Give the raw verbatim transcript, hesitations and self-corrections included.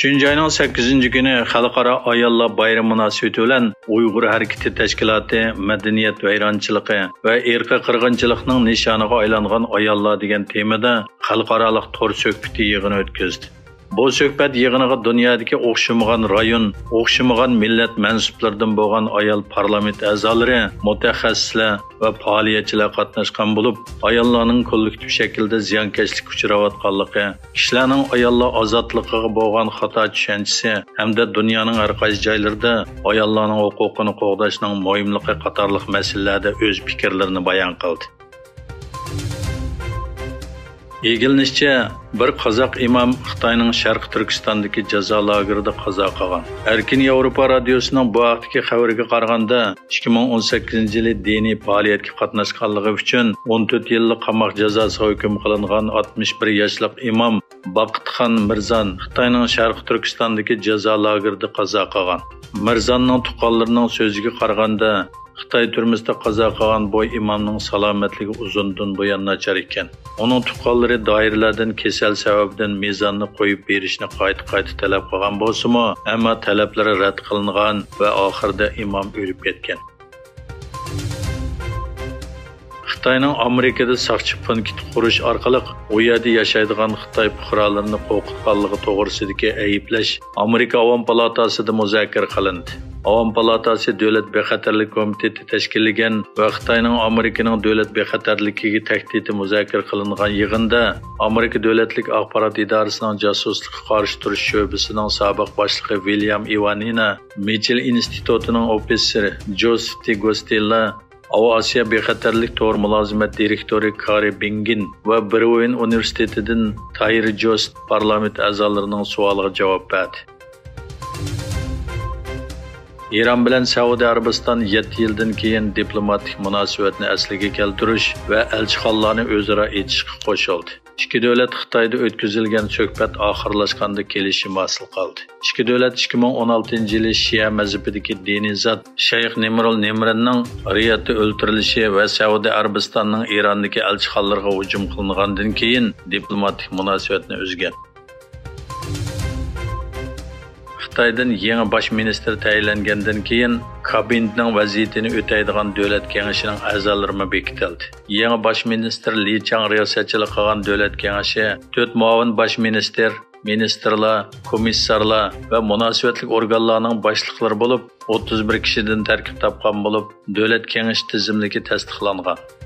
uchinchi oyning sakkizinchi kuni Xalqaro ayollar bayrami munosabati bilan Uyg'ur harakati tashkiloti madaniyat vayronchiligi va irqiy qirg'inchilikning nishoniga aylangan ayollar degan temada xalqaro to'r suhbati yig'ini o'tkazdi. Bu suhbat yig'iniga dunyodagi o'xshamagan rayon, o'xshamagan millat mansublardan bo'lgan ayol parlament a'zolari, mutaxassislar va faoliyatchilar qatnashgan bo'lib, ayollarning kollektiv shaklda ziyonkashlikka uchrayotganligi, kishilarning ayollar ozodligiga bo'lgan xato tushunchasi hamda dunyoning har qaysi joylarida ayollarning huquqini qo'g'dashning muhimligi qatorliq masalalarda o'z fikrlarini bayon qildi. Egilinishçe, bir Qozoq imam Xitoyning Sharq Turkistondagi jazo lagerida qazo qilgan. Erkin Yevropa radiosuning bu vaqtdagi xabariga qaraganda, ikki ming o'n sakkizinchi yili diniy faoliyatga qatnashganligi uchun o'n to'rt yillik qamoq jazosi hukm qilingan oltmish bir yoshlik imam Baqitxon Mirzon Xitoyning Sharq Turkistondagi jazo lagerida qazo qilgan. Mirzonning tuqqanlarining so'ziga qaraganda, Xitoy turmusida qazo qilgan bu imomning salomatligi uzundan buyon nachar ekan. Uning tuqqanlari doiralardan kasal sababidan mezonni qo'yib berishni qayta-qayta talab qilgan bo'lsa-mu, ammo talablari rad qilingan va oxirida imom o'lib ketgan. Xitoyning Amerikada saqchi punkt qurish orqali u yerda yashaydigan Xitoy fuqarolarini qo'rqitganligi to'g'risidagi ayiblash Amerika Avom palatasida muzokara qilindi. Avom palatasi Davlat bexatarlik komiteti tashkillagan va Xitoyning Amerikaning davlat bexatarligiga tahdidi muzokara qilingan yig'inda Amerika davlatlik axborot idorasining josuslikka qarshi turish sho'basining sobiq boshlig'i William Ivanina, Mitchell institutining ofitseri Joseph Tigostella, Osiyo bexatarlik to'r mulozimat direktori Kari Bingin va Brown universitetidan Tayir Jost parlament a'zolarining savoliga javob berdi. İran bilan Saudiya Arabiston yetti yildan keyin diplomatik munosabatni asliga keltirish va elchixonalarni o'zaro etishga qo'shildi. Ikki davlat Xitoyda o'tkazilgan suhbat oxirlashganda kelishim hosil qildi. Ikki davlat ikki ming o'n oltinchi yili Shia mazhabidagi diniy zot Shayx Nimrul Nimrinning Riyodda o'ldirilishi va Saudiya Arabistonning Irondagi elchixonalarga hujum qilingandan keyin diplomatik munosabatni uzgan. Xitoydan yangi bosh ministr tayinlangandan keyin kabinetning vaziyatini o'taydigan davlat kengashining a'zolari bekitildi. Yangi bosh ministr Li Chang riyosatchilik qilgan davlat kengashi to'rt muavin bosh ministr, ministrlar, komissarlar va munosabatli organlarning boshliqlari bo'lib, o'ttiz bir kishidan tarkib topgan bo'lib, davlat kengashi tizimligi tasdiqlangan.